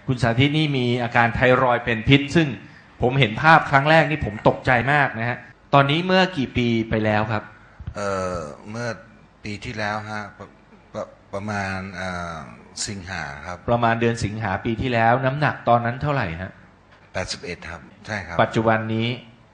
คุณสาธิตนี่มีอาการไทรอยด์เป็นพิษซึ่งผมเห็นภาพครั้งแรกนี่ผมตกใจมากนะฮะตอนนี้เมื่อกี่ปีไปแล้วครับเมื่อปีที่แล้วฮะประมาณสิงหาครับประมาณเดือนสิงหาปีที่แล้วน้ำหนักตอนนั้นเท่าไหร่ฮะ 81ครับใช่ครับปัจจุบันนี้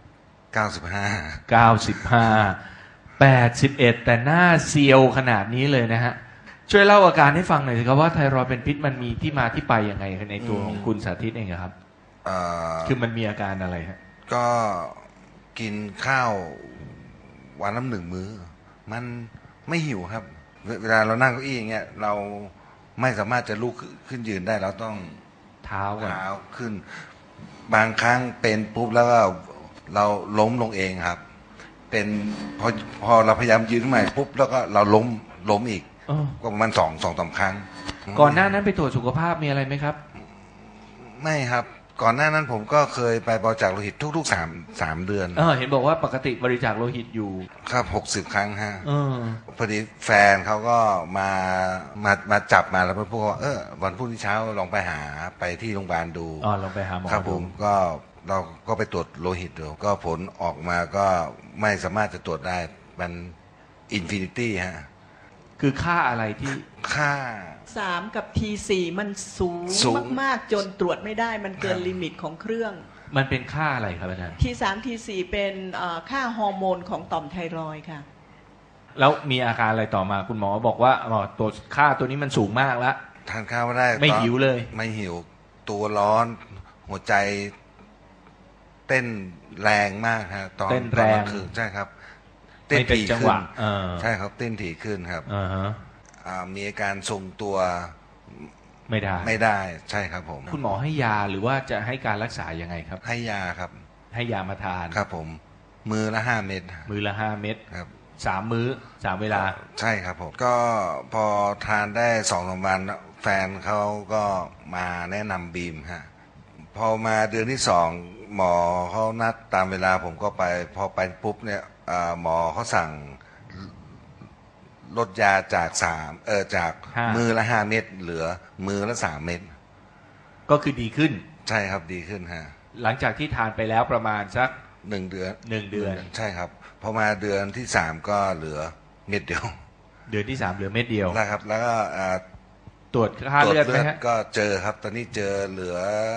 95 แต่หน้าเซียวขนาดนี้เลยนะฮะช่วยเล่าอาการให้ฟังหน่อยสิครับว่าไทรอยด์เป็นพิษมันมีที่มาที่ไปยังไงในตัวของคุณสาธิตเองครับคือมันมีอาการอะไรฮะก็กินข้าววันละ1 มื้อมันไม่หิวครับเวลาเรานั่งเก้าอี้อย่างเงี้ยเราไม่สามารถจะลุกขึ้นยืนได้เราต้องเท้าขึ้นบางครั้งเป็นปุ๊บแล้วก็เราล้มลงเองครับเป็นพอเราพยายามยืนขึ้นใหม่ปุ๊บแล้วก็เราล้มอีกก็ประมาณ2-3 ครั้งก่อนหน้านั้นไปตรวจสุขภาพมีอะไรไหมครับไม่ครับก่อนหน้านั้นผมก็เคยไปบริจาคโลหิตทุกๆ3 เดือนเห็นบอกว่าปกติบริจาคโลหิตอยู่ครับ60 ครั้งฮะพอดีแฟนเขาก็มาจับมาแล้วพูดว่าวันพรุ่งนี้เช้าลองไปหาไปที่โรงพยาบาลดูลองไปหาหมอครับผมก็เราก็ไปตรวจโลหิตดูก็ผลออกมาก็ไม่สามารถจะตรวจได้มันอินฟินิตี้ฮะคือค่าอะไรที่ค่า 3กับ T4 มันสูงมากๆจนตรวจไม่ได้มันเกินลิมิตของเครื่องมันเป็นค่าอะไรครับอาจารย์ T3 T4 เป็นค่าฮอร์โมนของต่อมไทรอยด์ค่ะแล้วมีอาการอะไรต่อมาคุณหมอบอกว่าตัวค่าตัวนี้มันสูงมากแล้วทานข้าวไม่ได้ไม่หิวเลยไม่หิวตัวร้อนหัวใจเต้นแรงมากฮะตอนเต้นแรงคือใช่ครับเต้นถี่ขึ้นใช่ครับเต้นถี่ขึ้นครับมีอาการทรงตัวไม่ได้ใช่ครับผมคุณหมอให้ยาหรือว่าจะให้การรักษายังไงครับให้ยาครับให้ยามาทานครับผมมือละ5 เม็ดมือละ5 เม็ดครับ 3 มื้อ3 เวลาใช่ครับผมก็พอทานได้2-3 วันแฟนเขาก็มาแนะนำบีมฮะพอมาเดือนที่2หมอเขานัดตามเวลาผมก็ไปพอไปปุ๊บเนี่ยหมอเขาสั่งลดยาจากจากมือละ5 เม็ดเหลือมือละ3 เม็ดก็คือดีขึ้นใช่ครับดีขึ้นฮะหลังจากที่ทานไปแล้วประมาณสัก 1 เดือนใช่ครับพอมาเดือนที่3ก็เหลือเม็ดเดียวเดือนที่3เหลือเม็ดเดียวนะครับแล้วก็ตรวจค่าเลือดไหมฮะก็เจอครับตอนนี้เจอเหลือ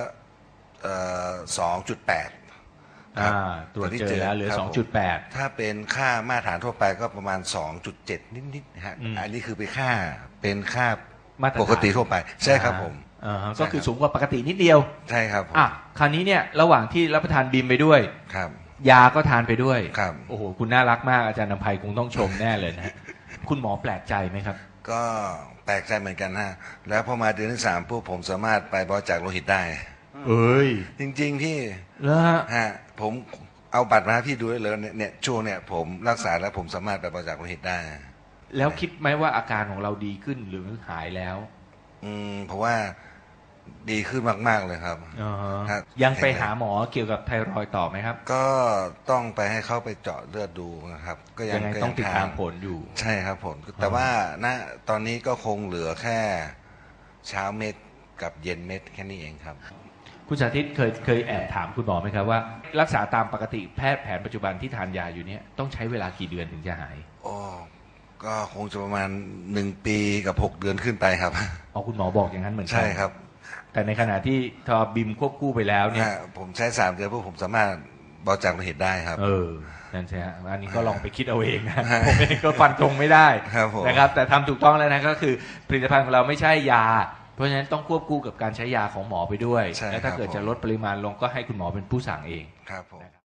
2.8 ตรวจเจอแล้วเหลือ 2.8 ถ้าเป็นค่ามาตรฐานทั่วไปก็ประมาณ 2.7 นิดๆฮะอันนี้คือเป็นค่าปกติทั่วไปใช่ครับผมก็คือสูงกว่าปกตินิดเดียวใช่ครับคราวนี้เนี่ยระหว่างที่รับประทานบีมไปด้วยครับยาก็ทานไปด้วยครับโอ้โหคุณน่ารักมากอาจารย์นำไพคงต้องชมแน่เลยนะคุณหมอแปลกใจไหมครับก็แปลกใจเหมือนกันฮะแล้วพอมาเดือนที่3พวกผมสามารถไปบริจาคโลหิตได้จริงๆที่ฮะผมเอาบัตรมาให้พี่ดูได้เลยเนี่ยช่วงเนี่ยผมรักษาแล้วผมสามารถไปบริจาคโลหิตได้แล้วคิดไหมว่าอาการของเราดีขึ้นหรือหายแล้วเพราะว่าดีขึ้นมากๆเลยครับยังไปหาหมอเกี่ยวกับไทรอยด์ต่อไหมครับก็ต้องไปให้เข้าไปเจาะเลือดดูนะครับก็ยังต้องติดตามผลอยู่ใช่ครับผลแต่ว่าณตอนนี้ก็คงเหลือแค่เช้าเม็ดกับเย็นเม็ดแค่นี้เองครับคุณสาธิตเคยแอบถามคุณหมอไหมครับว่ารักษาตามปกติแพทย์แผนปัจจุบันที่ทานยาอยู่เนี่ยต้องใช้เวลากี่เดือนถึงจะหายก็คงจะประมาณ1 ปีกับ 6 เดือนขึ้นไปครับคุณหมอบอกอย่างนั้นเหมือนกันใช่ครับแต่ในขณะที่ทอบิมควบคู่ไปแล้วเนี่ยผมใช้3 เดือนเพื่อผมสามารถบริจาคโลหิตได้ครับนั่นใช่ฮะอันนี้ก็ลองไปคิดเอาเองนะผมเองก็ฟันธงไม่ได้นะครับแต่ทำถูกต้องแล้วนะก็คือผลิตภัณฑ์ของเราไม่ใช่ยาเพราะฉะนั้นต้องควบคู่กับการใช้ยาของหมอไปด้วยและถ้าเกิดจะลดปริมาณลงก็ให้คุณหมอเป็นผู้สั่งเองครับผม